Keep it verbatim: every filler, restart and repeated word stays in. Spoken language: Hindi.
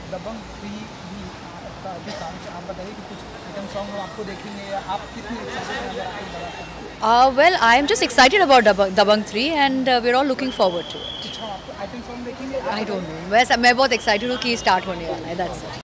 दबंग थ्री भी आपका अभी काम से, आप बताइए कि कुछ आइटम सॉन्ग हम आपको देखेंगे या आप कितनी एक्साइटेड हैं अगर आपको बता सकें? Uh, well, I am just excited about Dabangg, Dabangg three and uh, we're all looking forward to it. कुछ हम आपको आइटम सॉन्ग देखेंगे? I don't know. वैसे मैं बहुत excited हूँ कि start होने वाला है. That's it.